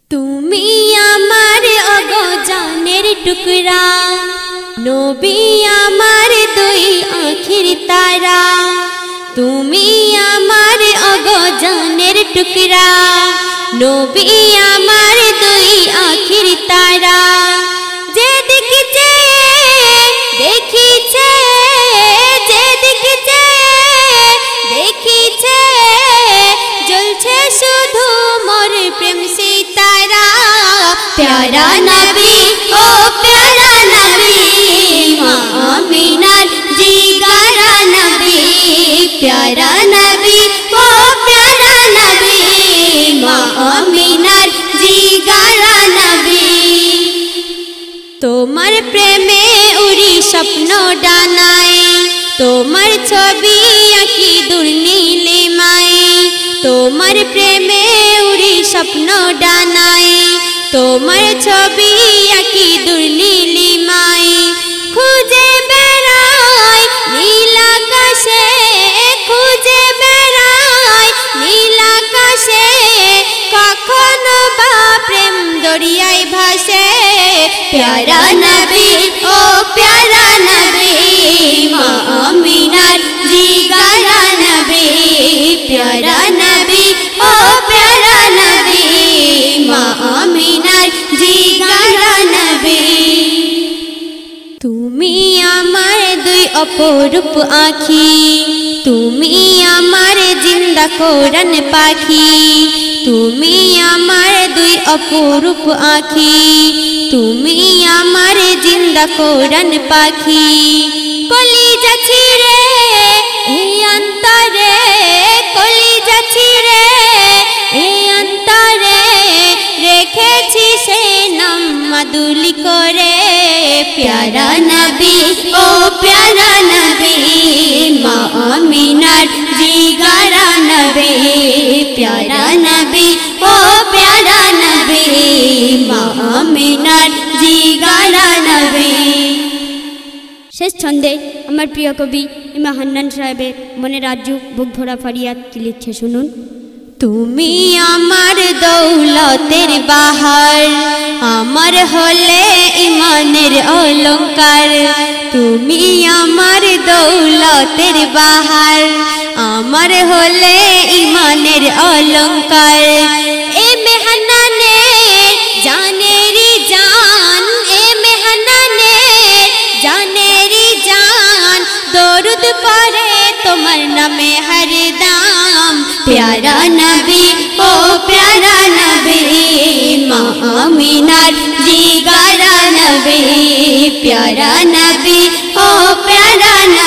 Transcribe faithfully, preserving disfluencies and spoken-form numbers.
তুমি আমার অগজানের টুকরা, নবী আমার দুই আঁখির তারা। তুমি আমার অগজানের টুকরা, নবী আমার দুই আঁখির তারা। যেদিকে দেখিছে, যেদিকে দেখিছে, জ্বলছে শুধু মোর প্রেম সিতারা। প্যারা নবী ও প্যারা নবী, মা আমিনার জিগারা নবী। প্যারা নবী ও প্যারা নবী, মা আমিনার জিগারা নবী। তোমার প্রেমে উড়ি স্বপ্ন ডানায়, তোমার ছবি আঁকি দূর নীলিমায়। তোমার প্রেমে উড়ি স্বপ্ন ডানায়, তোমার ছবি আঁকি দূর নীলিমায়। খুঁজে বেড়াই নীল আকাশে, খুঁজে বেড়াই নীল আকাশে, কখনো বা প্রেম দরিয়ায় ভাসে। প্যারা নবী ও প্যারা নবী, মা আমিনার জিগারা নবী। প্যারা নবী ও প্যারা নবী, মা আমিনার জিগারা নবী। তুমি আমার দুই অপরূপ আঁখি, তুমি আমার জিন্দা কোরআন পাখি। তুমি আমার দুই অপরূপ আঁখি, তুমি আমার জিন্দা কোরআন পাখি। কলিজা ছিঁড়ে এই অন্তরে, কলিজা ছিঁড়ে এই অন্তরে, রেখেছি সে নাম মাদুলি করে। প্যারা নবী ও প্যারা নবী, মা আমিনার জিগারা নবী। প্যারা নবী ও প্যারা নবী, মা আমিনার জিগারা নবী। শেষ ছন্দে আমার প্রিয় কবি ইমা হান্নান সাহেবের মনে রাজ্য বুক ভরা ফারিয়াদ কি লিখছে শুনুন। তুমি আমার দৌলতের বাহার, আমার হলে ইমানের অলংকার। তুমি আমার দৌলতের বাহার, আমার হলে ইমানের অলংকার। এ মেহনানে জানেরি জান, এ মেহনানে জানেরি জান, দরুদ পড়ে তোমার নামে হরদম। প্যারা নবী ও প্যারা নবী, মা আমিনার জিগারা নবী। প্যারা নবী ও প্যারা নবী,